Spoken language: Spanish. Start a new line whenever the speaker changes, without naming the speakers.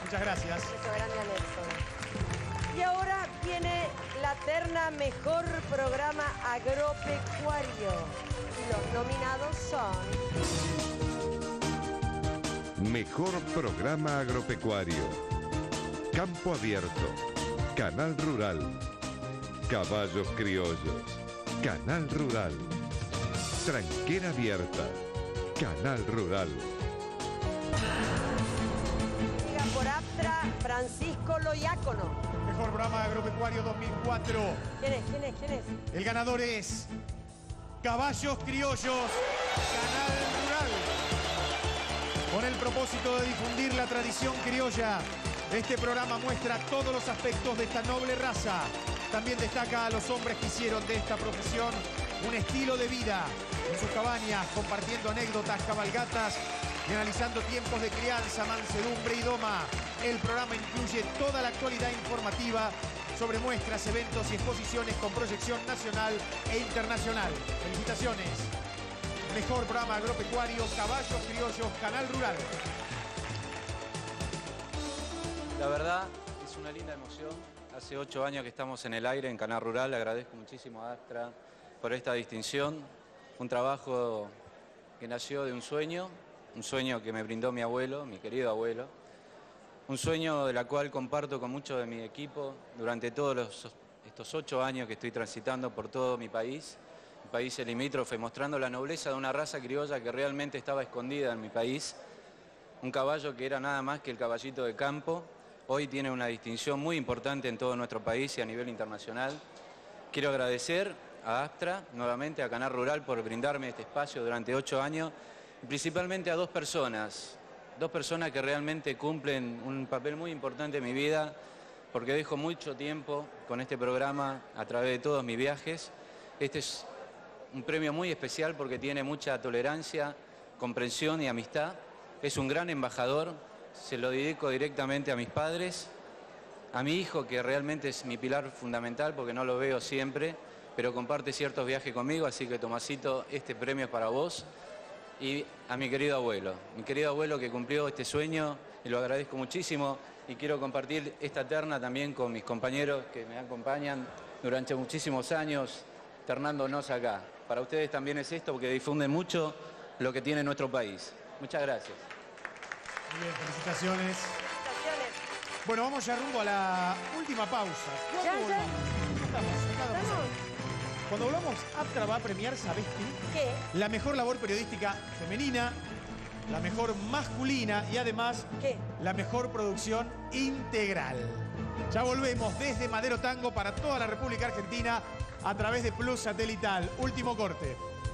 Muchas gracias.
Un beso grande a Nelson. Y ahora viene la terna Mejor Programa Agropecuario. Y los nominados son...
Mejor Programa Agropecuario. Campo Abierto. Canal Rural. Caballos Criollos. Canal Rural. Tranquera Abierta. Canal Rural.
Siga por Aptra, Francisco Loiácono.
Mejor Programa Agropecuario 2004.
¿Quién es? ¿Quién es? ¿Quién es?
El ganador es Caballos Criollos, Canal Rural. Con el propósito de difundir la tradición criolla, este programa muestra todos los aspectos de esta noble raza. También destaca a los hombres que hicieron de esta profesión un estilo de vida en sus cabañas, compartiendo anécdotas, cabalgatas y analizando tiempos de crianza, mansedumbre y doma. El programa incluye toda la actualidad informativa sobre muestras, eventos y exposiciones con proyección nacional e internacional. Felicitaciones. Mejor Programa Agropecuario, Caballos Criollos, Canal Rural.
La verdad, es una linda emoción. Hace 8 años que estamos en el aire en Canal Rural. Le agradezco muchísimo a Astra por esta distinción. Un trabajo que nació de un sueño que me brindó mi abuelo, mi querido abuelo. Un sueño de la cual comparto con mucho de mi equipo durante todos estos 8 años que estoy transitando por todo mi país, el país limítrofe, mostrando la nobleza de una raza criolla que realmente estaba escondida en mi país. Un caballo que era nada más que el caballito de campo. Hoy tiene una distinción muy importante en todo nuestro país y a nivel internacional. Quiero agradecer a Astra, nuevamente a Canal Rural, por brindarme este espacio durante 8 años, y principalmente a dos personas que realmente cumplen un papel muy importante en mi vida, porque dejo mucho tiempo con este programa a través de todos mis viajes. Este es un premio muy especial porque tiene mucha tolerancia, comprensión y amistad. Es un gran embajador. Se lo dedico directamente a mis padres, a mi hijo, que realmente es mi pilar fundamental porque no lo veo siempre, pero comparte ciertos viajes conmigo, así que Tomasito, este premio es para vos. Y a mi querido abuelo que cumplió este sueño, y lo agradezco muchísimo, y quiero compartir esta terna también con mis compañeros que me acompañan durante muchísimos años, ternándonos acá. Para ustedes también es esto, porque difunden mucho lo que tiene nuestro país. Muchas gracias.
Muy bien, felicitaciones.
Felicitaciones.
Bueno, vamos ya rumbo a la última pausa.
Ya.
Acá estamos. Cuando volvamos, Aptra va a premiar, ¿sabés qué?
¿Qué?
La mejor labor periodística femenina, la mejor masculina y además
¿Qué?
la mejor producción integral. Ya volvemos desde Madero Tango para toda la República Argentina a través de Plus Satelital. Último corte.